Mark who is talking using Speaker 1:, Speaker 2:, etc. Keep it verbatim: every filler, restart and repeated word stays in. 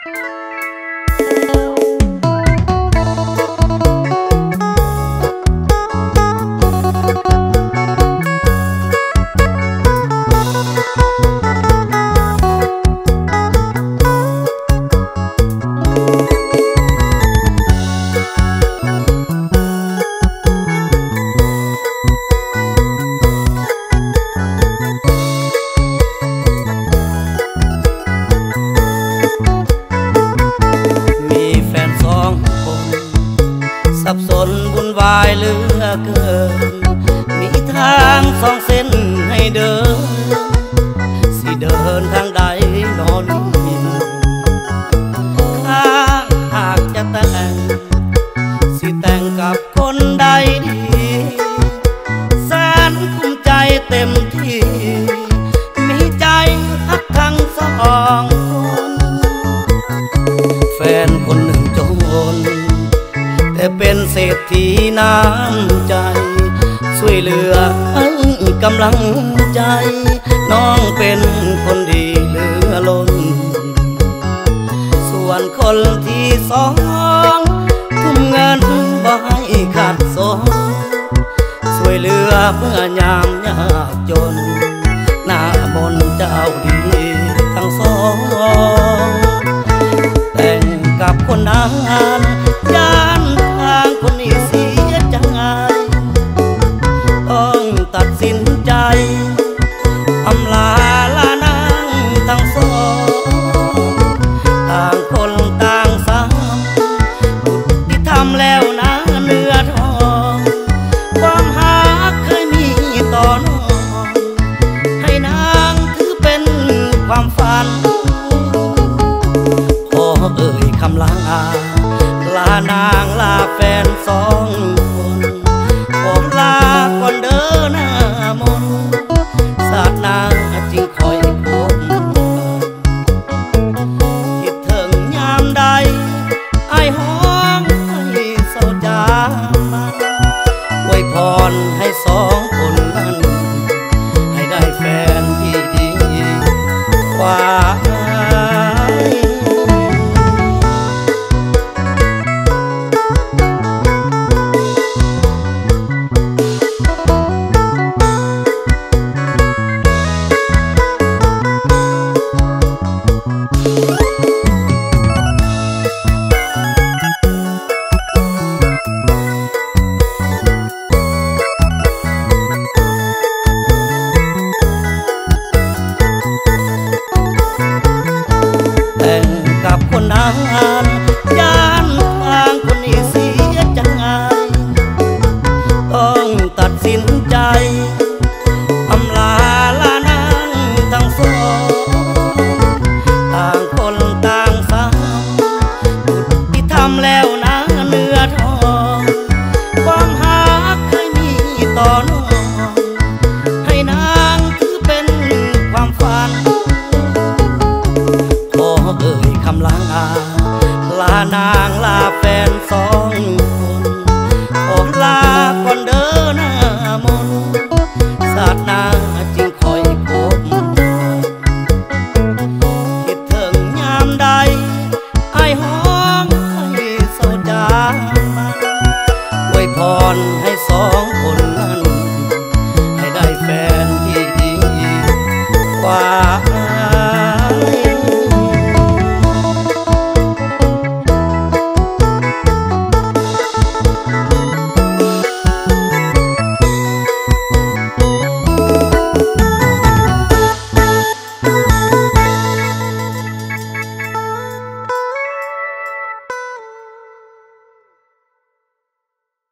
Speaker 1: สับสนวุ่นวายเหลือเกินมีทางสองเส้นให้เดินสิเดินทางใดนอนข้าหากจะแต่งสิแต่งกับคนใดดีแสนภูมิใจเต็มที่มีใจฮักทั้งสองคนแฟนคนหนึ่งจนแต่เป็นเศรษฐีน้ำใจช่วยเหลือให้กำลังใจน้องเป็นคนดีเหลือล้นส่วนคนที่สองทุ่มเงินบ่ให้ขาดสนช่วยเหลือเมื่อยามยากจนหน้ามนต์เจ้าดีทั้งสองแต่งกับคนนั้นย่านทางคนนี้เสียจังไงต้องตัดสินใจอำลาลานางทั้งสองต่างคนต่างซ้ำที่ทำแล้วนะเนื้อทองความหาเคยมีต่อน้องให้นางถือเป็นความฝันพอเอ่ยคำลาลานางลาแฟนสองคนผมลาก่อนเดินหน้ามนศาสนาจึงคอยพบคิดถึงยามใดไอ้ห้องให้เศร้าจามันอวยพรให้สองคนนั้นให้ได้แฟนที่ดีกว่าแต่งกับคนนั้น